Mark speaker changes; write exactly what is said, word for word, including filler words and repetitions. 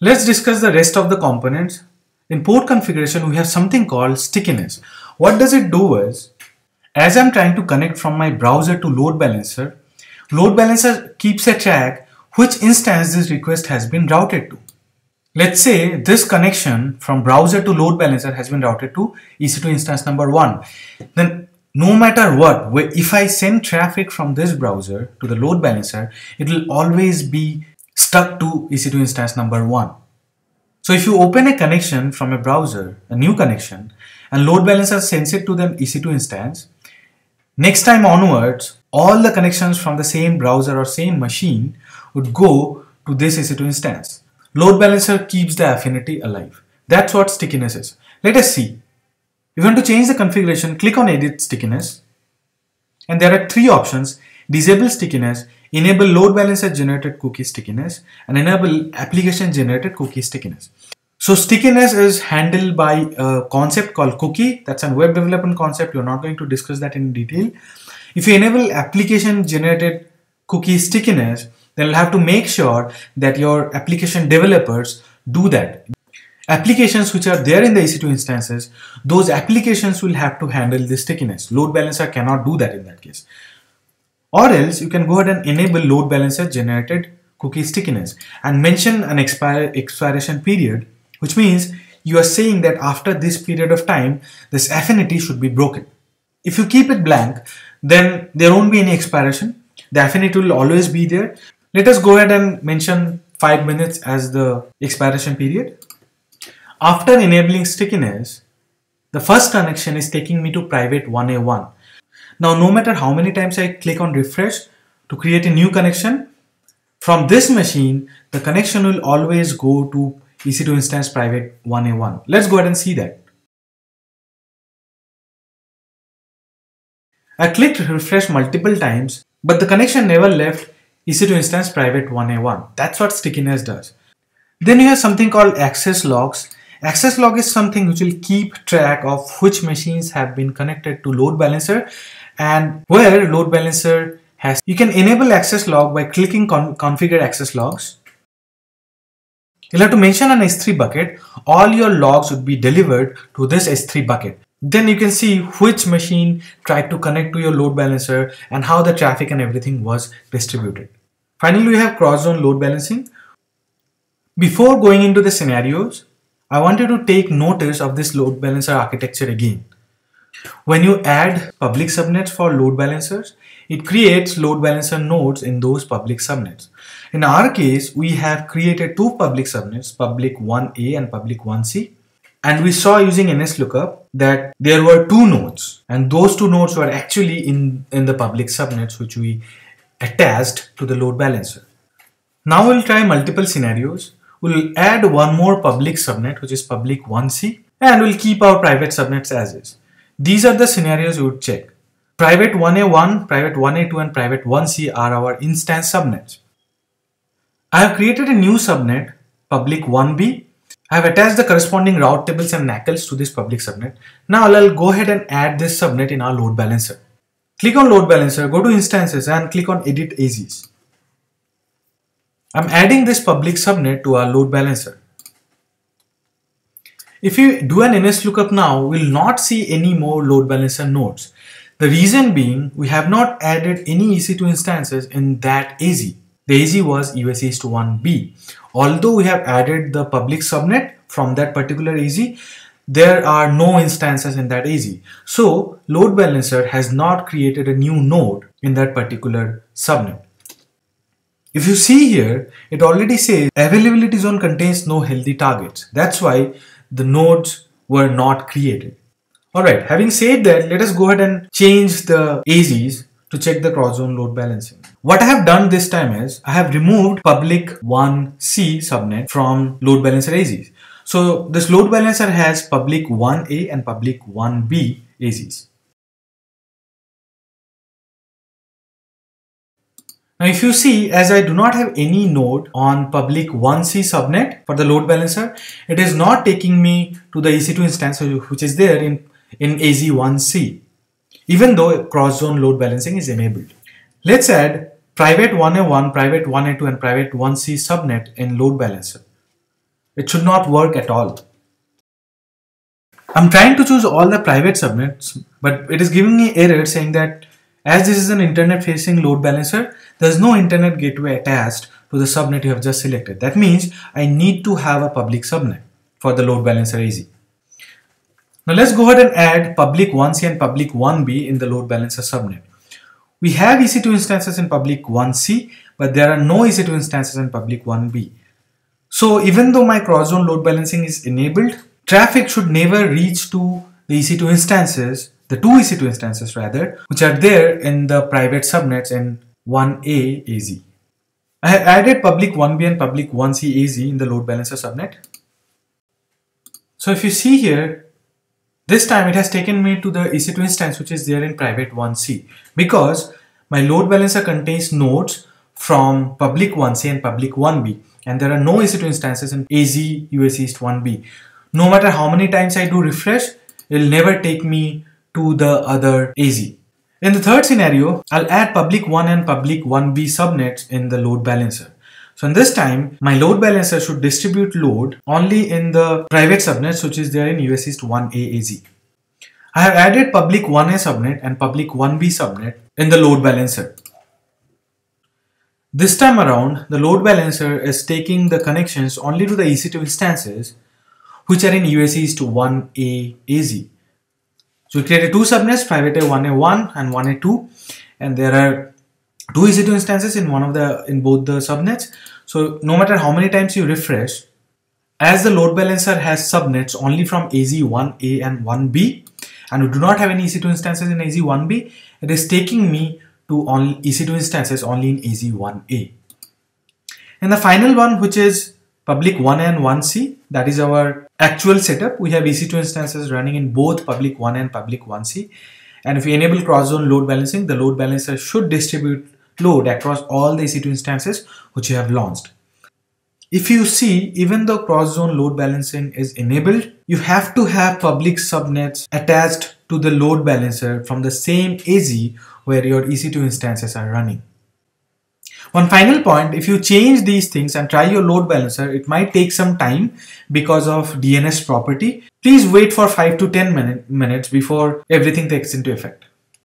Speaker 1: Let's discuss the rest of the components. In port configuration, we have something called stickiness. What does it do is, as I'm trying to connect from my browser to load balancer, load balancer keeps a track which instance this request has been routed to. Let's say this connection from browser to load balancer has been routed to E C two instance number one. Then no matter what, if I send traffic from this browser to the load balancer, it will always be stuck to E C two instance number one. So if you open a connection from a browser, a new connection, and load balancer sends it to the E C two instance, next time onwards, all the connections from the same browser or same machine would go to this E C two instance. Load balancer keeps the affinity alive. That's what stickiness is. Let us see. If you want to change the configuration, click on Edit Stickiness. And there are three options: Disable Stickiness, Enable Load Balancer Generated Cookie Stickiness, and Enable Application Generated Cookie Stickiness. So stickiness is handled by a concept called cookie. That's a web development concept. You're not going to discuss that in detail. If you enable Application Generated Cookie Stickiness, then you'll have to make sure that your application developers do that. Applications which are there in the E C two instances, those applications will have to handle the stickiness. Load balancer cannot do that in that case. Or else you can go ahead and enable load balancer generated cookie stickiness and mention an expire, expiration period, which means you are saying that after this period of time, this affinity should be broken. If you keep it blank, then there won't be any expiration. The affinity will always be there. Let us go ahead and mention five minutes as the expiration period. After enabling stickiness, the first connection is taking me to private one A one. Now, no matter how many times I click on refresh to create a new connection, from this machine, the connection will always go to E C two instance private one A one. Let's go ahead and see that. I clicked refresh multiple times, but the connection never left E C two instance private one A one. That's what stickiness does. Then you have something called access logs. Access log is something which will keep track of which machines have been connected to load balancer and where load balancer has. You can enable access log by clicking con configure access logs. You'll have to mention an S three bucket. All your logs would be delivered to this S three bucket. Then you can see which machine tried to connect to your load balancer and how the traffic and everything was distributed. Finally, we have cross-zone load balancing. Before going into the scenarios, I wanted to take notice of this load balancer architecture again. When you add public subnets for load balancers, it creates load balancer nodes in those public subnets. In our case, we have created two public subnets, public one A and public one C. And we saw using N S lookup that there were two nodes, and those two nodes were actually in, in the public subnets which we attached to the load balancer. Now we'll try multiple scenarios. We'll add one more public subnet, which is public one C, and we'll keep our private subnets as is. These are the scenarios we would check. Private one A one, private one A two, and private one C are our instance subnets. I have created a new subnet, public one B. I have attached the corresponding route tables and N A C Ls to this public subnet. Now I'll go ahead and add this subnet in our load balancer. Click on load balancer, go to instances and click on edit A Z s. I'm adding this public subnet to our load balancer. If you do an N S lookup now, we'll not see any more load balancer nodes. The reason being, we have not added any E C two instances in that A Z. The A Z was U S East one B. Although we have added the public subnet from that particular A Z, there are no instances in that A Z. So load balancer has not created a new node in that particular subnet. If you see here, it already says availability zone contains no healthy targets. That's why the nodes were not created. Alright, having said that, let us go ahead and change the A Zs to check the cross-zone load balancing. What I have done this time is, I have removed public one C subnet from load balancer A Zs. So this load balancer has public one A and public one B A Zs. Now if you see, as I do not have any node on public one C subnet for the load balancer, it is not taking me to the E C two instance which is there in, in A Z one C, even though cross-zone load balancing is enabled. Let's add private one A one, private one A two and private one C subnet in load balancer. It should not work at all. I'm trying to choose all the private subnets, but it is giving me error saying that as this is an internet facing load balancer, there's no internet gateway attached to the subnet you have just selected. That means I need to have a public subnet for the load balancer A Z. Now let's go ahead and add public one C and public one B in the load balancer subnet. We have E C two instances in public one C, but there are no E C two instances in public one B. So even though my cross-zone load balancing is enabled, traffic should never reach to the E C two instances, the two E C two instances rather, which are there in the private subnets in one A A Z. I have added public one B and public one C A Z in the load balancer subnet. So if you see here, this time it has taken me to the E C two instance which is there in private one C, because my load balancer contains nodes from public one C and public one B, and there are no E C two instances in A Z U S East one B. No matter how many times I do refresh, it will never take me to the other A Z. In the third scenario, I'll add public one and public one B subnets in the load balancer. So in this time, my load balancer should distribute load only in the private subnets which is there in U S East one A A Z. I have added public one A subnet and public one B subnet in the load balancer. This time around, the load balancer is taking the connections only to the E C two instances which are in U S East one A A Z. So we created two subnets, private A one A one and one A two, and there are two E C two instances in one of the in both the subnets. So no matter how many times you refresh, as the load balancer has subnets only from A Z one A and one B, and we do not have any E C two instances in A Z one B, it is taking me to only E C two instances only in A Z one A. And the final one, which is public one A and one C, that is our actual setup. We have E C two instances running in both public one A and public one C. And if we enable cross-zone load balancing, the load balancer should distribute load across all the E C two instances which you have launched. If you see, even though cross-zone load balancing is enabled, you have to have public subnets attached to the load balancer from the same A Z where your E C two instances are running. One final point, if you change these things and try your load balancer, it might take some time because of D N S property. Please wait for five to ten minute, minutes before everything takes into effect.